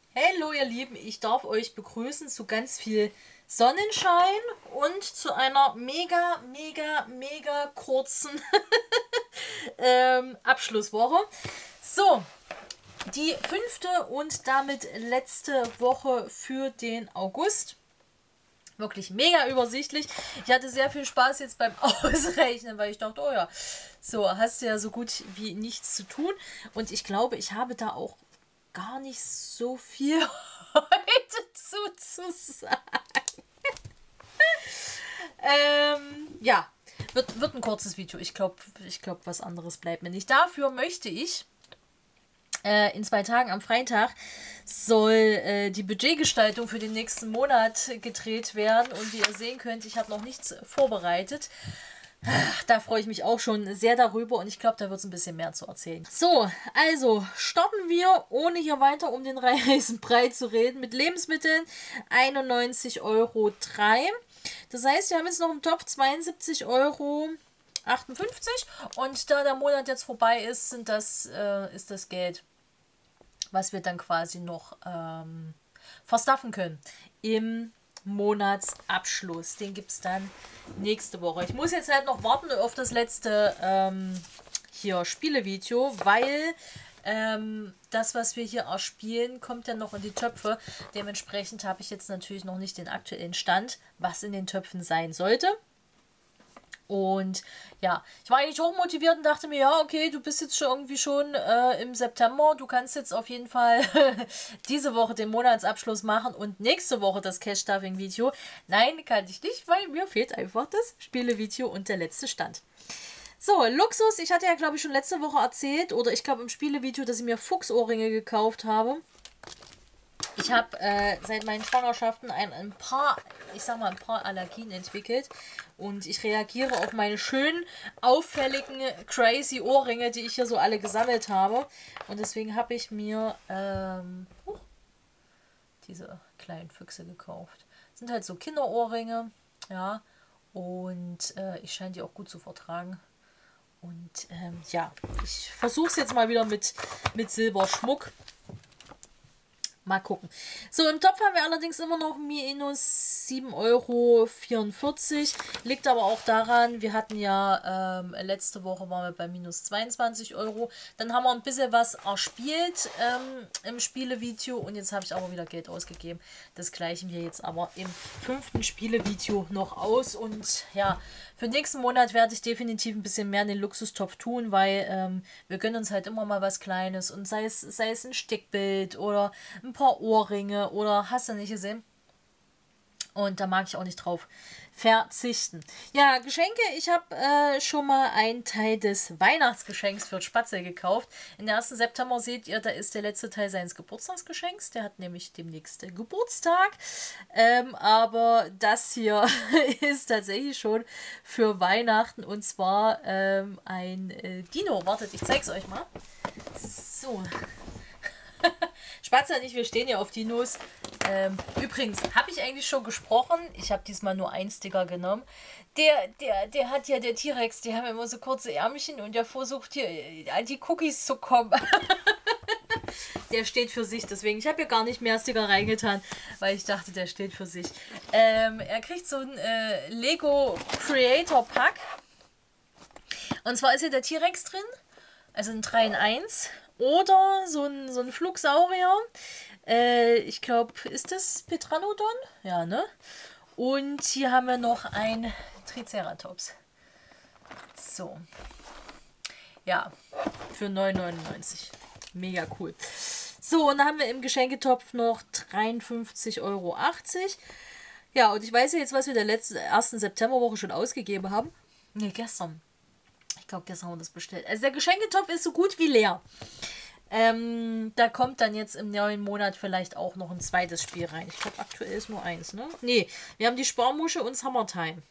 Hallo ihr Lieben, ich darf euch begrüßen zu ganz viel Sonnenschein und zu einer mega kurzen Abschlusswoche. So, die 5. und damit letzte Woche für den August. Wirklich mega übersichtlich. Ich hatte sehr viel Spaß jetzt beim Ausrechnen, weil ich dachte, oh ja, so hast du ja so gut wie nichts zu tun. Und ich glaube, ich habe da auch gar nicht so viel heute zu sagen. Ja, wird ein kurzes Video. Ich glaube, was anderes bleibt mir nicht. Dafür möchte ich in 2 Tagen am Freitag soll die Budgetgestaltung für den nächsten Monat gedreht werden. Und wie ihr sehen könnt, ich habe noch nichts vorbereitet. Da freue ich mich auch schon sehr darüber und ich glaube, da wird es ein bisschen mehr zu erzählen. So, also starten wir, ohne hier weiter um den heißen Brei zu reden, mit Lebensmitteln 91,03 Euro. Das heißt, wir haben jetzt noch im Topf 72,58 Euro. Und da der Monat jetzt vorbei ist, ist das Geld, was wir dann quasi noch verstaffen können im Monatsabschluss. Den gibt es dann nächste Woche. Ich muss jetzt halt noch warten auf das letzte hier Spielevideo, weil das, was wir hier erspielen, kommt ja noch in die Töpfe. Dementsprechend habe ich jetzt natürlich noch nicht den aktuellen Stand, was in den Töpfen sein sollte. Und ja, ich war eigentlich hochmotiviert und dachte mir, ja, okay, du bist jetzt schon im September. Du kannst jetzt auf jeden Fall diese Woche den Monatsabschluss machen und nächste Woche das Cash-Stuffing-Video. Nein, kann ich nicht, weil mir fehlt einfach das Spielevideo und der letzte Stand. So, Luxus. Ich hatte ja, glaube ich, schon letzte Woche erzählt, oder ich glaube im Spielevideo, dass ich mir Fuchsohrringe gekauft habe. Ich habe seit meinen Schwangerschaften ein paar Allergien entwickelt und ich reagiere auf meine schönen, auffälligen, crazy Ohrringe, die ich hier so alle gesammelt habe. Und deswegen habe ich mir diese kleinen Füchse gekauft. Das sind halt so Kinderohrringe, ja, und ich scheine die auch gut zu vertragen. Und ja, ich versuche es jetzt mal wieder mit Silberschmuck. Mal gucken. So, im Topf haben wir allerdings immer noch minus 7,44 Euro. Liegt aber auch daran, wir hatten ja letzte Woche waren wir bei minus 22 Euro. Dann haben wir ein bisschen was erspielt im Spielevideo und jetzt habe ich aber wieder Geld ausgegeben. Das gleichen wir jetzt aber im 5. Spielevideo noch aus. Und ja, für den nächsten Monat werde ich definitiv ein bisschen mehr in den Luxustopf tun, weil wir gönnen uns halt immer mal was Kleines und sei es ein Stickbild oder ein paar Ohrringe oder hast du nicht gesehen? Und da mag ich auch nicht drauf verzichten. Ja, Geschenke. Ich habe schon mal einen Teil des Weihnachtsgeschenks für Spatzel gekauft. In der 1. September seht ihr, da ist der letzte Teil seines Geburtstagsgeschenks. Der hat nämlich demnächst Geburtstag. Aber das hier ist tatsächlich schon für Weihnachten. Und zwar ein Dino. Wartet, ich zeige es euch mal. So. Spatzel und ich, wir stehen ja auf Dinos. Übrigens, habe ich eigentlich schon gesprochen? Ich habe diesmal nur einen Sticker genommen. Der hat ja, der T-Rex, die haben immer so kurze Ärmchen und der versucht hier an die Cookies zu kommen. Der steht für sich, deswegen, ich habe hier gar nicht mehr Sticker reingetan, weil ich dachte, der steht für sich. Er kriegt so ein Lego Creator Pack. Und zwar ist hier der T-Rex drin, also ein 3 in 1. Oder so ein Flugsaurier. Ich glaube, ist das Pteranodon? Ja, ne? Und hier haben wir noch ein Triceratops. So. Ja, für 9,99 €. Mega cool. So, und dann haben wir im Geschenketopf noch 53,80 Euro. Ja, und ich weiß ja jetzt, was wir der 1. Septemberwoche schon ausgegeben haben. Ne, gestern. Ich glaube, gestern haben wir das bestellt. Also der Geschenketopf ist so gut wie leer. Da kommt dann jetzt im neuen Monat vielleicht auch noch ein zweites Spiel rein. Ich glaube, aktuell ist nur eins, ne? Ne, wir haben die Sparmusche und Summertime.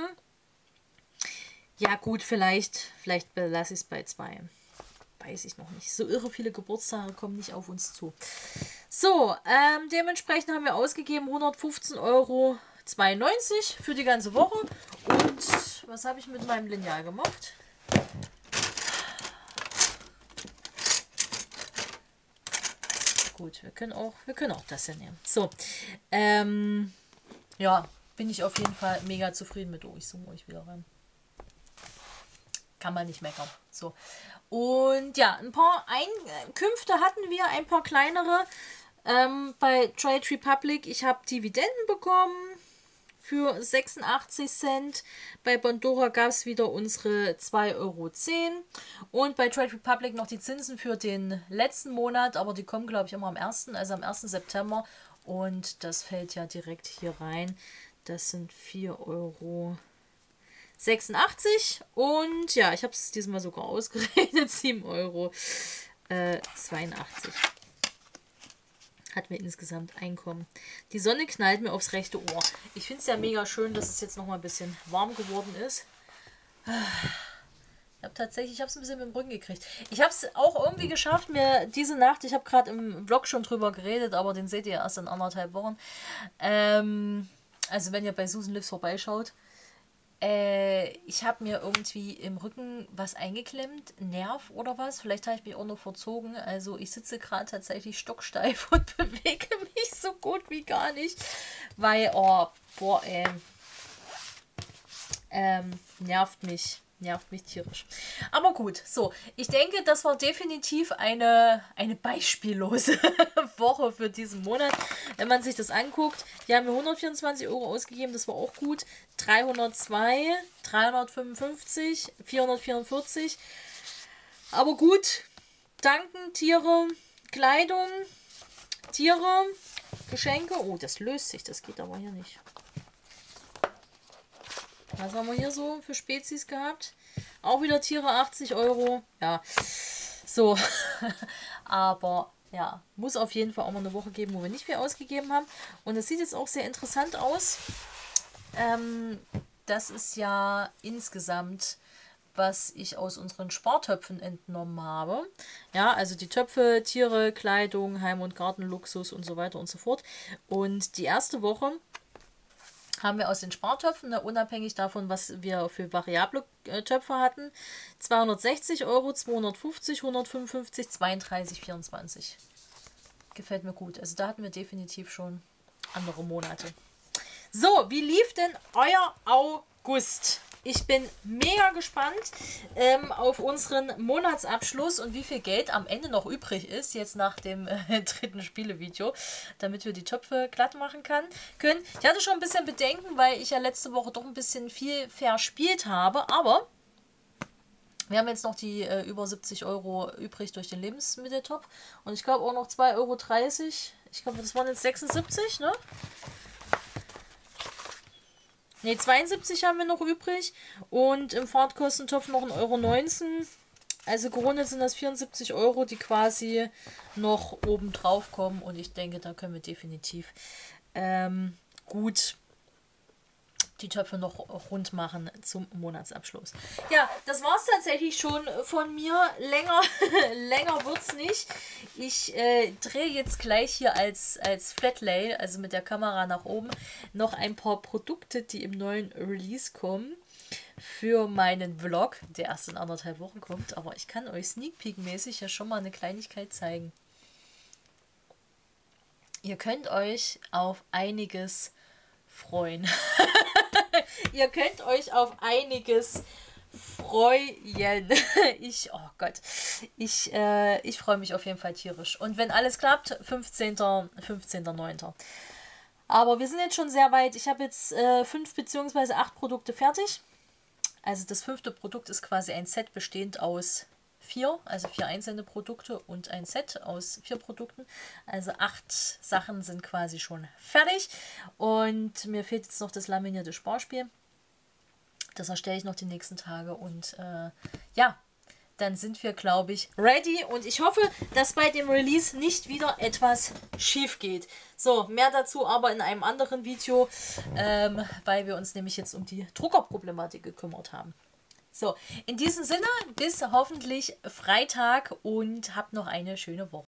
Ja gut, vielleicht belasse ich es bei 2. Weiß ich noch nicht. So irre viele Geburtstage kommen nicht auf uns zu. So, dementsprechend haben wir ausgegeben 115,92 Euro für die ganze Woche. Und was habe ich mit meinem Lineal gemacht? gut. Wir können auch das ja nehmen. So. Ja, bin ich auf jeden Fall mega zufrieden mit. Oh, ich zoome euch wieder rein. Kann man nicht meckern. So. Und ja, ein paar Einkünfte hatten wir, ein paar kleinere. Bei Trade Republic, ich habe Dividenden bekommen für 86 Cent. Bei Bondora gab es wieder unsere 2,10 Euro. Und bei Trade Republic noch die Zinsen für den letzten Monat, aber die kommen, glaube ich, immer am 1., also am 1. September. Und das fällt ja direkt hier rein. Das sind 4,86 Euro. Und ja, ich habe es diesmal sogar ausgerechnet. 7,82 Euro. Hat mir insgesamt Einkommen. Die Sonne knallt mir aufs rechte Ohr. Ich finde es ja mega schön, dass es jetzt noch mal ein bisschen warm geworden ist. Ich habe es ein bisschen mit dem Rücken gekriegt. Ich habe es auch irgendwie geschafft, mir diese Nacht, ich habe gerade im Vlog schon drüber geredet, aber den seht ihr erst in 1,5 Wochen. Also wenn ihr bei Susan Lives vorbeischaut. Ich habe mir irgendwie im Rücken was eingeklemmt, Nerv oder was. Vielleicht habe ich mich auch noch verzogen. Also ich sitze gerade tatsächlich stocksteif und bewege mich so gut wie gar nicht. Weil, oh, boah, nervt mich tierisch. Aber gut, so, ich denke, das war definitiv eine beispiellose Woche für diesen Monat. Wenn man sich das anguckt, die haben mir 124 Euro ausgegeben, das war auch gut. 302, 355, 444. Aber gut, danken, Tiere, Kleidung, Tiere, Geschenke. Oh, das löst sich, das geht aber hier nicht. Was haben wir hier so für Spezies gehabt? Auch wieder Tiere, 80 Euro. Ja, so. Aber ja, muss auf jeden Fall auch mal eine Woche geben, wo wir nicht viel ausgegeben haben. Und es sieht jetzt auch sehr interessant aus. Das ist ja insgesamt, was ich aus unseren Spartöpfen entnommen habe. Ja, also die Töpfe, Tiere, Kleidung, Heim- und Gartenluxus und so weiter und so fort. Und die erste Woche haben wir aus den Spartöpfen, unabhängig davon, was wir für variable Töpfe hatten, 260 Euro, 250, 155, 32, 24. Gefällt mir gut. Also da hatten wir definitiv schon andere Monate. So, wie lief denn euer August? Ich bin mega gespannt auf unseren Monatsabschluss und wie viel Geld am Ende noch übrig ist, jetzt nach dem dritten Spielevideo, damit wir die Töpfe glatt machen können. Ich hatte schon ein bisschen Bedenken, weil ich ja letzte Woche doch ein bisschen viel verspielt habe, aber wir haben jetzt noch die über 70 Euro übrig durch den Lebensmitteltopf und ich glaube auch noch 2,30 Euro. Ich glaube, das waren jetzt 76, ne? Ne, 72 haben wir noch übrig und im Fahrtkostentopf noch 1,19 Euro. Also gerundet sind das 74 Euro, die quasi noch oben drauf kommen und ich denke, da können wir definitiv gut die Töpfe noch rund machen zum Monatsabschluss. Ja, das war es tatsächlich schon von mir. Länger wird es nicht. Ich drehe jetzt gleich hier als Flatlay, also mit der Kamera nach oben, noch ein paar Produkte, die im neuen Release kommen, für meinen Vlog, der erst in 1,5 Wochen kommt. Aber ich kann euch Sneak Peek mäßig ja schon mal eine Kleinigkeit zeigen. Ihr könnt euch auf einiges freuen. Ihr könnt euch auf einiges freuen. Oh Gott. Ich freue mich auf jeden Fall tierisch. Und wenn alles klappt, 15.09. Aber wir sind jetzt schon sehr weit. Ich habe jetzt 5 bzw. 8 Produkte fertig. Also das 5. Produkt ist quasi ein Set bestehend aus 4, also 4 einzelne Produkte und ein Set aus 4 Produkten. Also 8 Sachen sind quasi schon fertig. Und mir fehlt jetzt noch das laminierte Sparspiel. Das erstelle ich noch die nächsten Tage. Und ja, dann sind wir, glaube ich, ready. Und ich hoffe, dass bei dem Release nicht wieder etwas schief geht. So, mehr dazu aber in einem anderen Video, weil wir uns nämlich jetzt um die Druckerproblematik gekümmert haben. So, in diesem Sinne, bis hoffentlich Freitag und habt noch eine schöne Woche.